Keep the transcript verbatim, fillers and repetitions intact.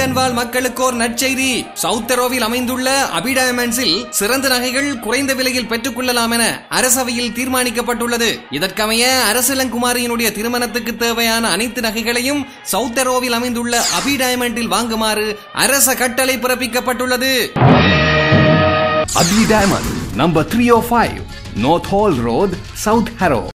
London வாழ் மக்களுக்கோர் நற்செய்தி. சவுத்தரோவில் அமைந்துள்ள அபி டைமண்ட்ஸில் சிறந்த நகைகள் குறைந்த விலையில் பெற்றுக் கொள்ளலாம் என அரசவையில் தீர்மானிக்கப்பட்டுள்ளது. இதற்கமைய அரசலங்குமாரியினுடைய திருமணத்துக்கு தேவையான அனைத்து நகைகளையும் சவுத்தரோவில் அமைந்துள்ள அபி டைமண்டில் வாங்குமாறு அரச கட்டளை பிறப்பிக்கப்பட்டுள்ளது. Abi Diamond, number three oh five, North Hall Road, South Harrow.